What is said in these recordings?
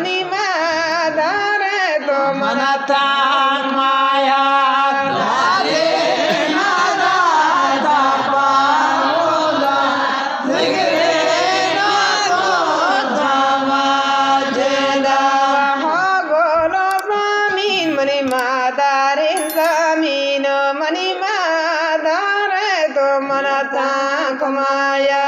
money मादार तो मनता माया माया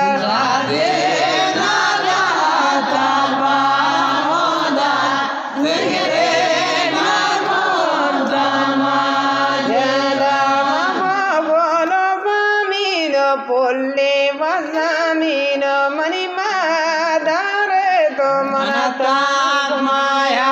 पोले वजामीन मनी मादार तो मनता माया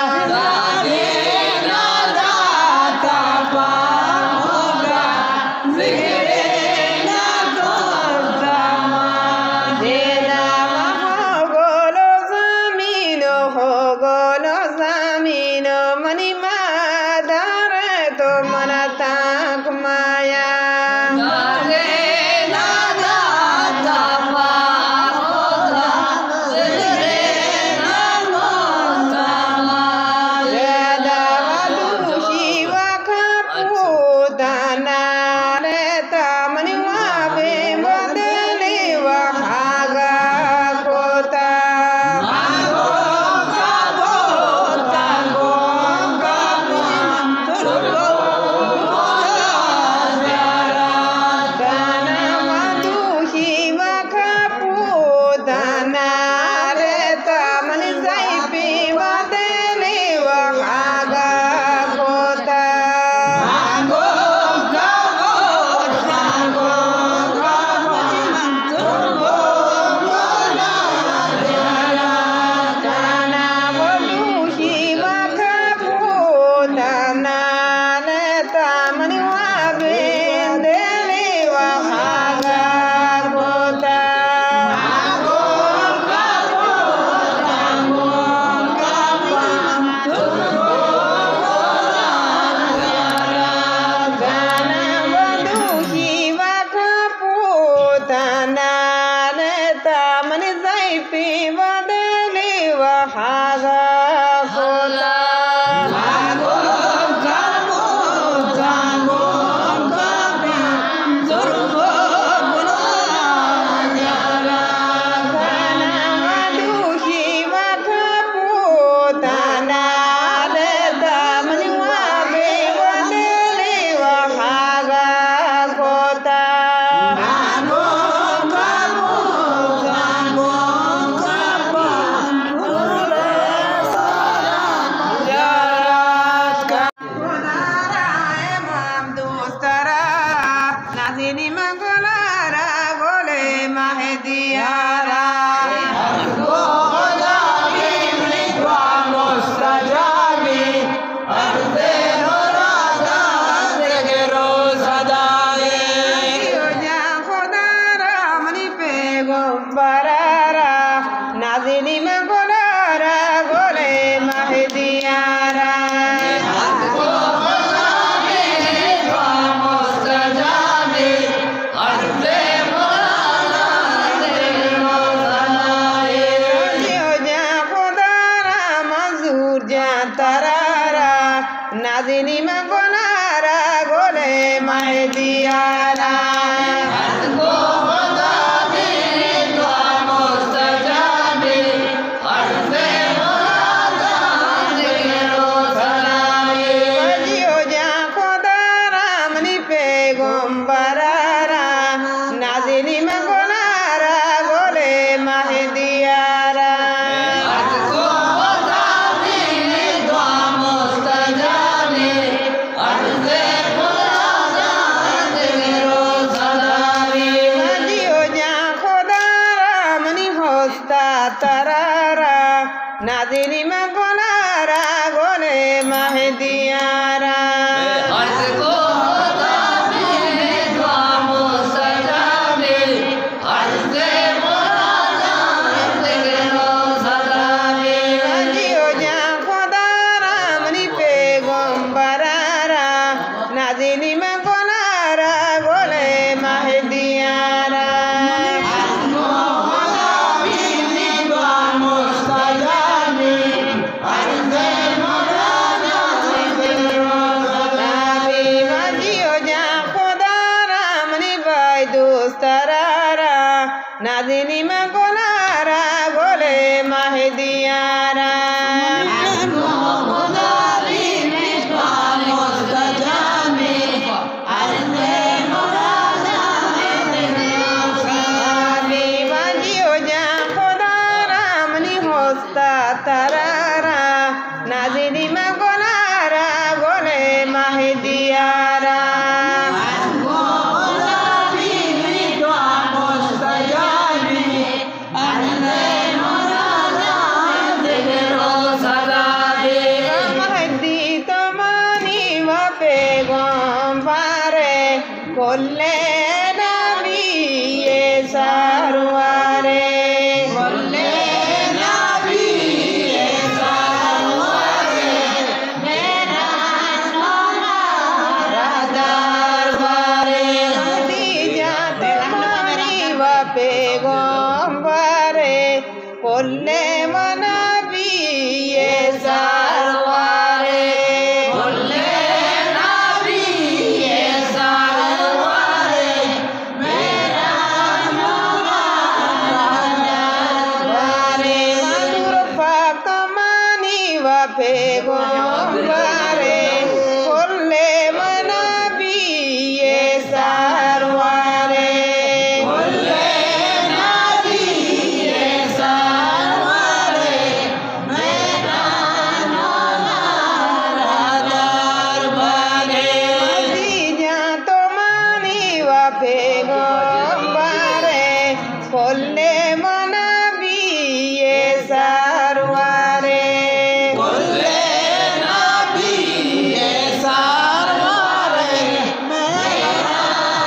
मनी मादार तो मनता माया नाज़िनी में गोनारा गोले महदियारा नाज़िनी में गोनारा गोले महदियारा तरारा नाज़िनी में गोनारा गोले महदियारा नाज़िनी में गोनारा गोले महदियारा नादिनी में कोनारा गोले महदियारा तारारा नादिनी में कोनारा गोले महदियारा महदी तो मानी वपे गोम्बारे कोल्ले नबी ये सारुआरे पैगंबरे कोल्ले मनबी ये सारवारे कोल्ले नबी ये सारवारे मेरा नवारे मधुर पाक मानी व पैगंबरे कोल्ले मनबी ये सारवारे पैगंबरे कोल्ले मनबी ये सारवारे कोल्ले नबी ये सारवारे मेरा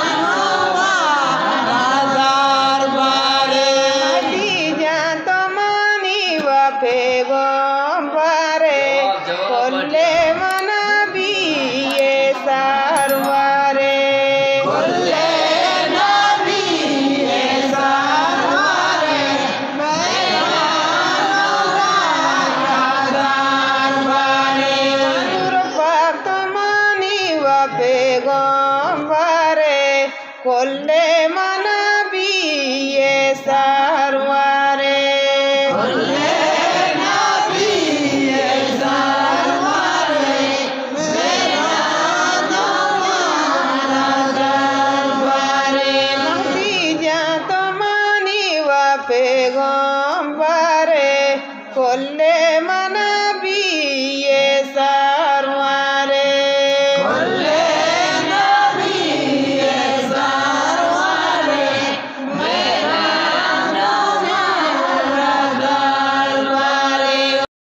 दरबारे खदीजा तो मानी व पैगंबरे कोल्ले मनबी ये सारवारे कोल्ले पैगंबरे कोल्ले मन